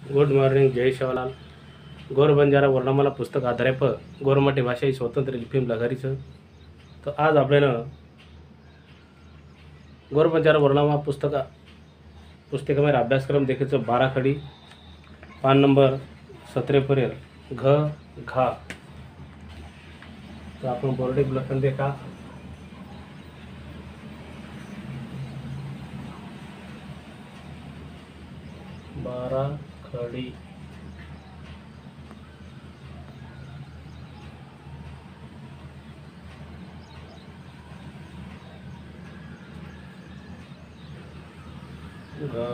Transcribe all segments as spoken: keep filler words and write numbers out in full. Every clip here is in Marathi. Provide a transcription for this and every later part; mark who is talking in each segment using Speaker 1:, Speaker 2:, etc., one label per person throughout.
Speaker 1: गुड मॉर्निंग, जय शिवलाल. गोर बंजारा वर्णमाला पुस्तक आधारे प गोरमाटी भाषा ही स्वतंत्र लिपीम लगारीचं. तर आज आपल्याला गोर बंजारा वर्णमाला पुस्तक पुस्तकामध्ये अभ्यासक्रम देखायचं बारा खडी पान नंबर सतरेपर्यंत घ घा. तर आपण बोर्डे लखन देखा बारा खडी घ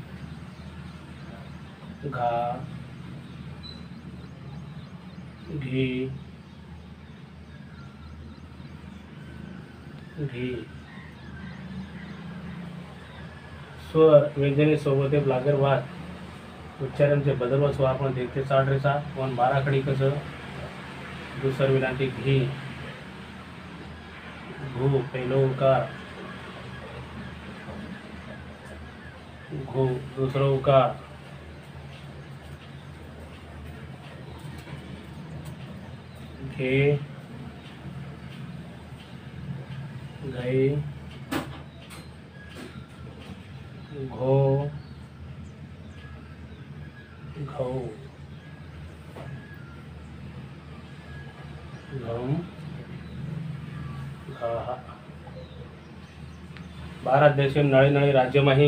Speaker 1: घा घी घी. स्वर व्यंजने सोबत लागेल वाद उच्चारांचे बदल व स्वर आपण देखते चाडरेचा पण बाराखडी कसं दुसर विलांटी घी घू पहिलो उकार घू दुसरा उकार घे घई घो घऊ घम घा. भारत देश नळी नळी राज्यमाही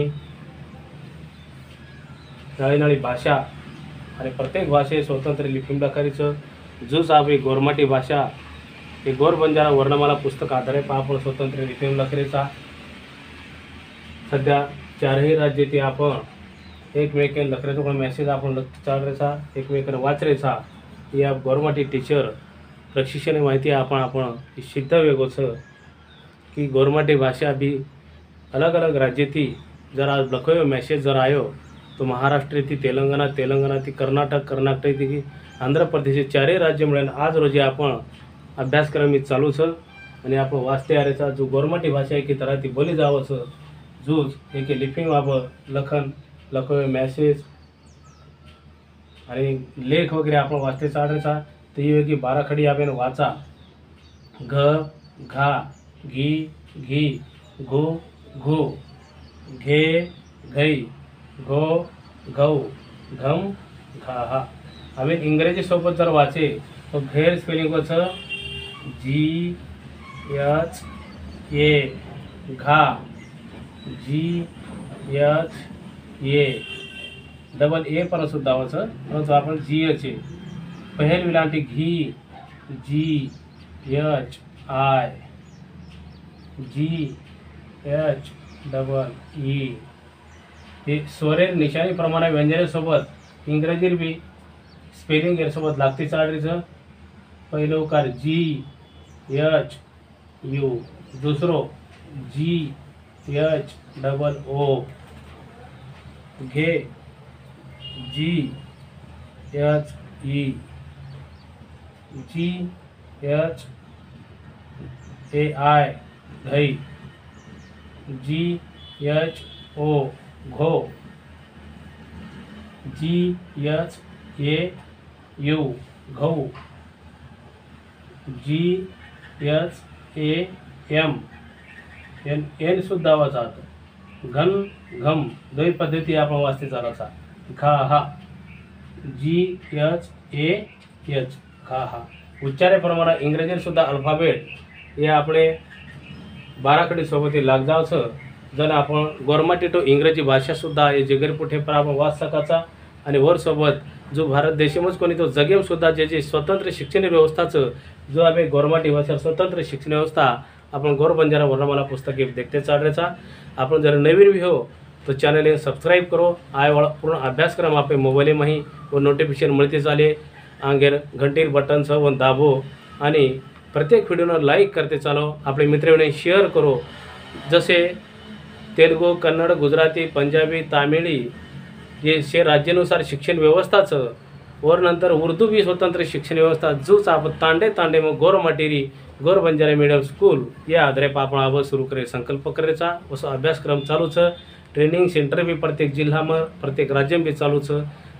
Speaker 1: नळी नळी भाषा आणि प्रत्येक भाषे स्वतंत्र लिपीम लखारीचं जूस आपली गोरमाटी भाषा हे गोर बंजारा वर्णमाला पुस्तक आधारे आपण स्वतंत्र लिपीम लखारीचा. सध्या चारही राज्यातील आपण एकमेकांना लखरेचा पण मेसेज आपण लक्ष चालरेचा एकमेकांना वाचरेचा या गोरमाटी टीचर प्रशिक्षण माहिती आपण आपण सिद्ध वेगोच की गोरमाटी भाषा भी अलग अलग राज्यातील जर आज लखो मेसेज जर आयो तो महाराष्ट्र थी तेलंगणा तेलंगणा थी कर्नाटक कर्नाटक थी आंध्र प्रदेश चारही राज्य मिळून आज रोजी आपण अभ्यासक्रम ही चालू छ आणि आपण वाचते आरेचा जो गोरमाटी भाषा आहे की तरह ती बोली जावंच जूज एक लिपिंग वापर लखन लखो मेसेज आणि लेख वगैरे आपण वाचते चाडायचा. तर ही वेगळी बाराखडी आपण वाचा घ घा घी घी घो घो घे घई घो घऊ घम घा. आम्ही इंग्रजी सोबत जर वाचे तो घेर स्पेलिंग कसं जी एच ए घा जी एच ए डबल ए पर सुद्धा वाचं परंतु आपण जी एच ए पहिल विलांटी घी G H I G H double E. हे स्वरेर निशाणी प्रमाणे व्यंजनेसोबत इंग्रजी बी स्पेलिंग यासोबत लागते चाडरीचं. पहिलं उकार जी एच यू दुसरो जी एच डबल ओ घे G H E G H A I घई जी एच ओ घो जी एच ए यू घऊ G H A M N N सुद्धा वाचात घन घम दोन पद्धती आपण वाचते चालायचा. घा हा जी एच ए एच घा हा. उच्चारेप्रमाणे इंग्रजीत सुद्धा अल्फाबेट हे आपले बाराखडी सोबत लाग जावचं जर आपण गोरमाटी तो इंग्रजी भाषा सुद्धा हे जगरपुठे पर आपण वाच सकाचा. आणि वर सोबत जो भारत देशामच कोणी तो जगेम सुद्धा जे जे स्वतंत्र शिक्षण व्यवस्थाचं जो आम्ही गोरमाटी भाषा स्वतंत्र शिक्षण व्यवस्था आपण गोर बंजारा वर्णमाला पुस्तके देखते चालरेचा. आपण जर नवीन भी हो तो चॅनल सब्सक्राइब करो आय वाला पूर्ण अभ्यासक्रम आपले मोबाईल माही व नोटिफिकेशन मिळते चाले आंगेर घंटीर बटनसह व दाबो आणि प्रत्येक व्हिडिओला लाईक करते चालो आपले मित्रांनी शेअर करो. जसे तेलुगू कन्नड गुजराती पंजाबी तामिळी जे शे राज्यानुसार शिक्षण व्यवस्थाचं वर नंतर उर्दू भी स्वतंत्र शिक्षण व्यवस्था जूच आप तांडे तांडे मग गोर मटेरी गोर बंजारा मीडियम स्कूल या आधारे आपण आब सुरू करे संकल्प करायचा असं अभ्यासक्रम चालूच. ट्रेनिंग सेंटर भी प्रत्येक जिल्हा में प्रत्येक राज्य में चालूच.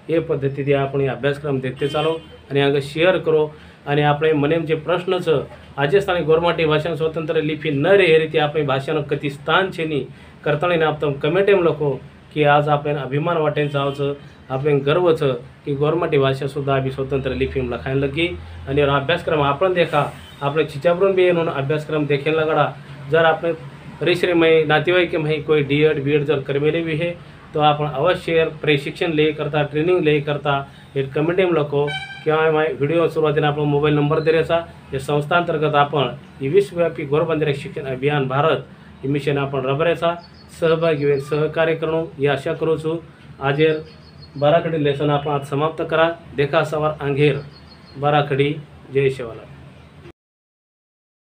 Speaker 1: એ પદ્ધતિથી આપણે અભ્યાસક્રમ દેખતે ચાલો અને આગળ શેર કરો અને આપણે મને જે પ્રશ્ન છે આજે સ્થાનિક ગૌરમાટી ભાષાનું સ્વતંત્ર લિપિ ન રહે એ રીતે આપણી ભાષાનું કતિ સ્થાન છે નહીં કરતાણીને આપતા કમેન્ટ એમ લખો કે આજ આપણે અભિમાન વાટે જાવ છે આપણે ગર્વ છે કે ગૌરમાટી ભાषा सुद्धा आम्ही स्वतंत्र लिपीम लखायला लगी आणि अभ्यासक्रम आपण देखा આપણે चिचापुरून बी एनो अभ्यासक्रम देखेला लगड़ा जर आपने परिश्रमय नातेवाईकमय कोई डी एड बी एड जर करमेले भी है तो आपण अवश्य प्रशिक्षण ले करता ट्रेनिंग ले करता एक कमेंट एम लखो किंवा व्हिडिओ सुरुवातीला आपण मोबाईल नंबर दिल्याचा या संस्थांतर्गत आपण ही विश्वव्यापी गौरवंदन शिक्षण अभियान भारत ही मिशन आपण रबरेचा सहभागी होईल सहकार्य करणं ही आशा करू छू આજે बाराखडी लेसन आपण आज समाप्त करा देखा सवार अंघेर बाराखडी जय शिवालाल।